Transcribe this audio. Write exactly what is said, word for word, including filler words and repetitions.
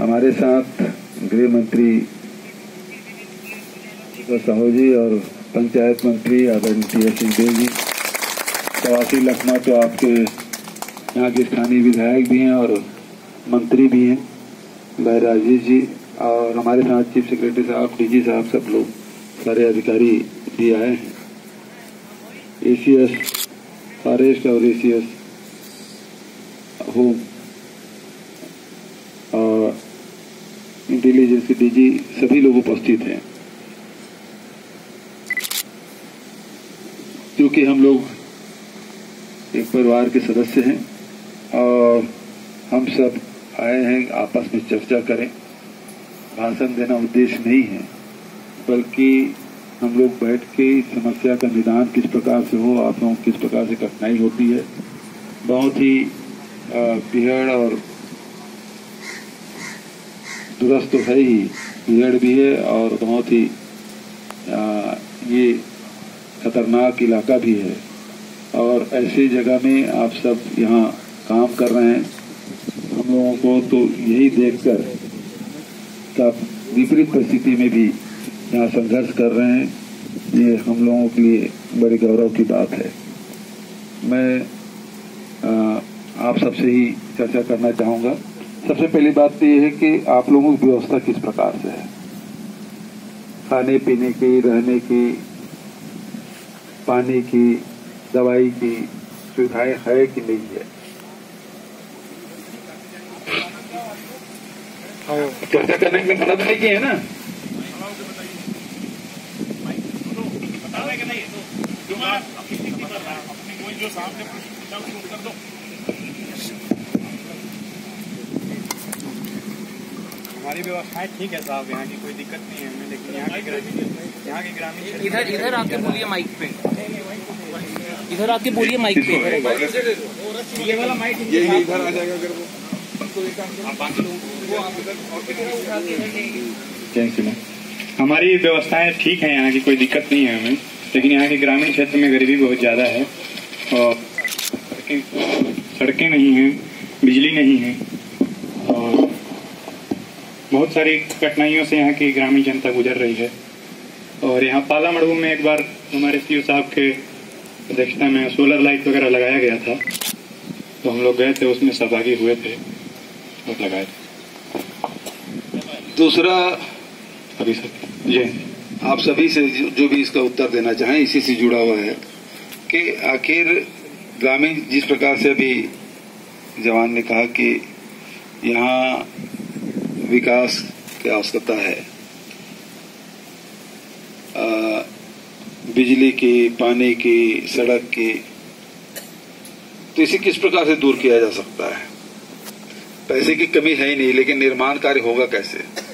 हमारे साथ गृह मंत्री साहू जी और पंचायत मंत्री आदरणीय सिंहदेव जी, प्रवासी लखमा तो आपके यहाँ के स्थानीय विधायक भी हैं और मंत्री भी हैं, भाई राजेश जी, और हमारे साथ चीफ सेक्रेटरी साहब, डीजी साहब, सब लोग सारे अधिकारी भी आए हैं। एसीएस फॉरेस्ट और एसीएस होम और इंटेलिजेंस के डीजी सभी लोग उपस्थित हैं। क्योंकि हम लोग एक परिवार के सदस्य हैं और हम सब आए हैं आपस में चर्चा करें। भाषण देना उद्देश्य नहीं है, बल्कि हम लोग बैठ के समस्या का निदान किस प्रकार से हो, आप लोगों को किस प्रकार से कठिनाई होती है। बहुत ही बिहड़ और दुरुस्त तो है ही, बिहड़ भी है और बहुत ही आ, ये खतरनाक इलाका भी है और ऐसी जगह में आप सब यहाँ काम कर रहे हैं। हम लोगों को तो यही देखकर आप विपरीत परिस्थिति में भी यहाँ संघर्ष कर रहे हैं, ये हम लोगों के लिए बड़े गौरव की बात है। मैं आ, आप सबसे ही चर्चा करना चाहूँगा। सबसे पहली बात तो ये है कि आप लोगों की व्यवस्था किस प्रकार से है, खाने पीने की, रहने की, पानी की, दवाई की सुविधाएं है कि नहीं है। चर्चा करने के लिए मदद नहीं की है ना। हमारी व्यवस्थाएं ठीक है साहब, यहाँ की कोई दिक्कत नहीं है हमें, लेकिन यहाँ के यहाँ के ग्रामीण इधर इधर आके बोलिए माइक पे, इधर आके बोलिए माइक पे। ये वाला माइक ये इधर आ जाएगा अगर वो हमारी व्यवस्थाएं ठीक है, यहाँ की कोई दिक्कत नहीं है हमें, लेकिन यहाँ के ग्रामीण क्षेत्र में गरीबी बहुत ज़्यादा है और सड़कें नहीं हैं, बिजली नहीं है और बहुत सारी कठिनाइयों से यहाँ की ग्रामीण जनता गुजर रही है। और यहाँ पाला मड़ू में एक बार हमारे सीओ साहब के अध्यक्षता में सोलर लाइट वगैरह लगाया गया था, तो हम लोग गए थे, उसमें सहभागी हुए थे और लगाए थे। दूसरा, अभी सर जी आप सभी से जो भी इसका उत्तर देना चाहें, इसी से जुड़ा हुआ है कि आखिर ग्रामीण, जिस प्रकार से अभी जवान ने कहा कि यहाँ विकास की आवश्यकता है, आ, बिजली की, पानी की, सड़क की, तो इसे किस प्रकार से दूर किया जा सकता है। पैसे की कमी है ही नहीं, लेकिन निर्माण कार्य होगा कैसे।